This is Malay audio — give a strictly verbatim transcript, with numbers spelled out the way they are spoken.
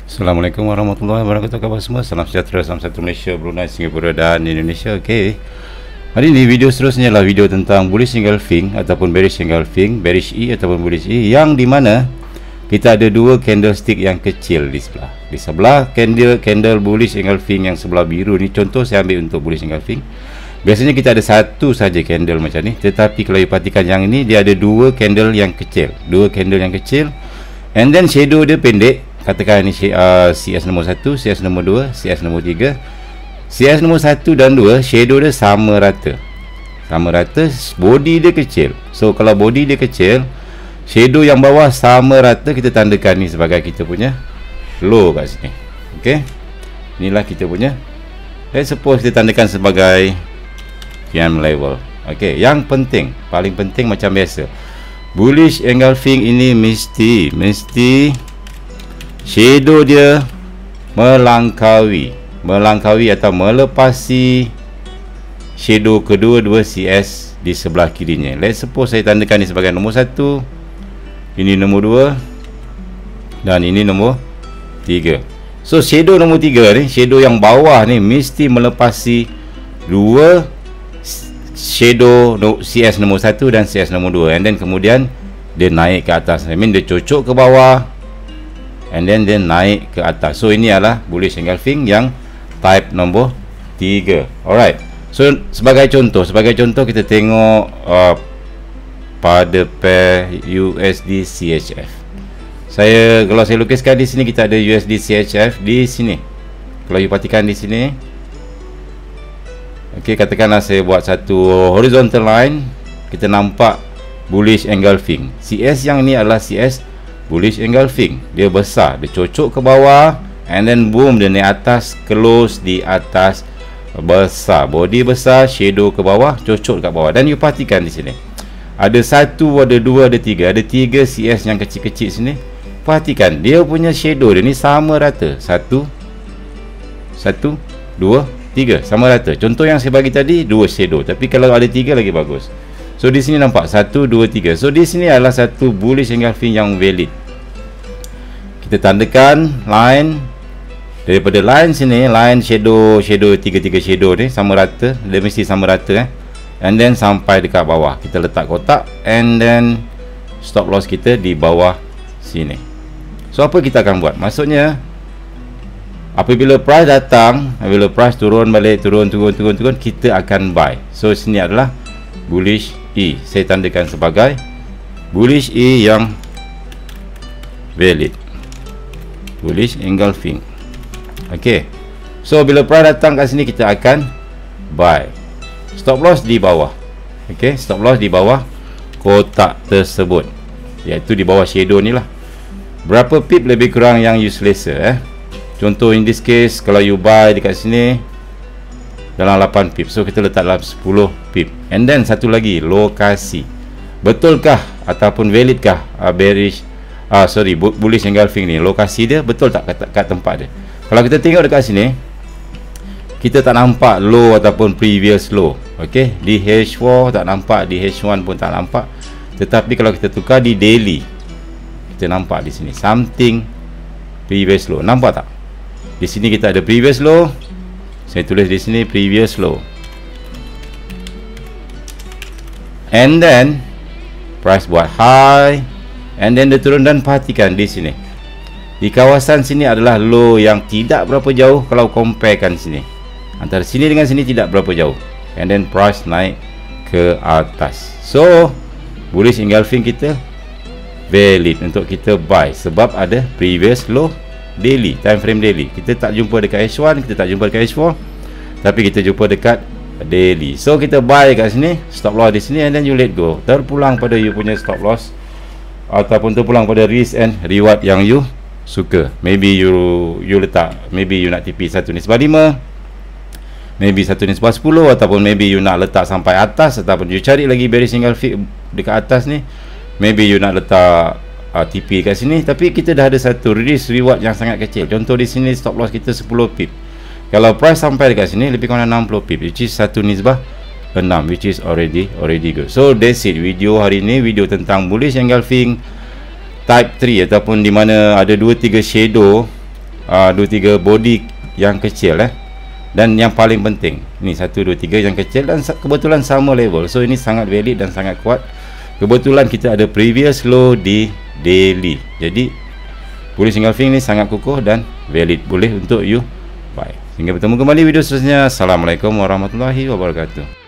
Assalamualaikum warahmatullahi wabarakatuh. Khabar semua, salam sejahtera, salam satu Malaysia, Brunei, Singapura dan Indonesia. Okey, hari ini video seterusnya adalah video tentang bullish engulfing ataupun bearish engulfing, bearish E ataupun bullish E, yang di mana kita ada dua candlestick yang kecil di sebelah. Di sebelah candle candle bullish engulfing yang sebelah biru ni, contoh saya ambil untuk bullish engulfing. Biasanya kita ada satu saja candle macam ni, tetapi kalau you perhatikan yang ini, dia ada dua candle yang kecil, dua candle yang kecil, and then shadow dia pendek. Katakan ini uh, C S nombor satu, C S nombor dua, C S nombor tiga. C S nombor satu dan dua, shadow dia sama rata. Sama rata, body dia kecil. So kalau body dia kecil, shadow yang bawah sama rata, kita tandakan ni sebagai kita punya low kat sini. Okey. Inilah kita punya, let's suppose kita tandakan sebagai P M level. Okey, yang penting, paling penting macam biasa, bullish engulfing ini mesti mesti shadow dia melangkaui melangkaui atau melepasi shadow kedua-dua C S di sebelah kirinya. Let's suppose saya tandakan ini sebagai nombor satu, ini nombor dua, dan ini nombor tiga. So shadow nombor tiga ni, shadow yang bawah ni mesti melepasi dua shadow C S nombor satu dan C S nombor dua, and then kemudian dia naik ke atas. I mean dia cocok ke bawah, and then dia naik ke atas. So ini adalah bullish engulfing yang type nombor tiga. Alright. So sebagai contoh, sebagai contoh kita tengok uh, pada pair U S D C H F. Saya kalau saya lukiskan di sini, kita ada U S D C H F di sini. Kalau you perhatikan di sini, okey, katakanlah saya buat satu horizontal line, kita nampak bullish engulfing. C S yang ni adalah C S bullish engulfing. Dia besar, dia cocok ke bawah, and then boom, dia naik atas, close di atas, besar, body besar, shadow ke bawah, cocok kat bawah. Dan you perhatikan di sini, ada satu, ada dua, ada tiga, ada tiga C S yang kecil-kecil sini. Perhatikan dia punya shadow dia ni sama rata, satu, satu, dua, tiga, sama rata. Contoh yang saya bagi tadi dua shadow, tapi kalau ada tiga lagi bagus. So di sini nampak satu, dua, tiga. So di sini adalah satu bullish engulfing yang valid. Kita tandakan line daripada line sini, line shadow shadow tiga-tiga shadow ni sama rata, dia mesti sama rata eh. And then sampai dekat bawah, kita letak kotak, and then stop loss kita di bawah sini. So apa kita akan buat? Maksudnya apabila price datang, apabila price turun balik, turun turun turun turun, kita akan buy. So sini adalah bullish E. Saya tandakan sebagai bullish E yang valid, bullish engulfing. Okey. So bila price datang kat sini, kita akan buy. Stop loss di bawah. Okey, stop loss di bawah kotak tersebut, iaitu di bawah shadow ni lah. Berapa pip lebih kurang yang you selesa eh. Contoh in this case, kalau you buy dekat sini dalam lapan pip, so kita letak dalam sepuluh pip. And then satu lagi, lokasi. Betulkah ataupun validkah uh, bearish ah uh, sorry bullish engulfing ni? Lokasi dia betul tak kat, kat tempat dia? Kalau kita tengok dekat sini, kita tak nampak low ataupun previous low. Okey, di H four tak nampak, di H one pun tak nampak. Tetapi kalau kita tukar di daily, kita nampak di sini something previous low. Nampak tak? Di sini kita ada previous low. Saya tulis di sini previous low. And then price buat high, and then dia turun. Dan perhatikan di sini, di kawasan sini adalah low yang tidak berapa jauh. Kalau comparekan sini, antara sini dengan sini tidak berapa jauh, and then price naik ke atas. So bullish engulfing kita valid untuk kita buy, sebab ada previous low daily, time frame daily. Kita tak jumpa dekat H one, kita tak jumpa dekat H four, tapi kita jumpa dekat daily. So kita buy kat sini, stop loss di sini, and then you let go. Terpulang pada you punya stop loss, ataupun terpulang pada risk and reward yang you suka. Maybe you you letak, maybe you nak T P satu nisbah lima, maybe satu nisbah sepuluh, ataupun maybe you nak letak sampai atas, ataupun you cari lagi bearish engulfing dekat atas ni. Maybe you nak letak uh, T P kat sini, tapi kita dah ada satu risk reward yang sangat kecil. Contoh di sini stop loss kita sepuluh pip. Kalau price sampai dekat sini lebih kurang enam puluh pip, which is satu nisbah enam, which is already already good. So that's it, video hari ini, video tentang bullish engulfing type three, ataupun di mana ada dua tiga shadow uh, dua tiga body yang kecil eh. Dan yang paling penting ni satu dua tiga yang kecil dan kebetulan sama level. So ini sangat valid dan sangat kuat. Kebetulan kita ada previous low di daily. Jadi bullish engulfing ni sangat kukuh dan valid, boleh untuk you buy. Hingga bertemu kembali video seterusnya. Assalamualaikum warahmatullahi wabarakatuh.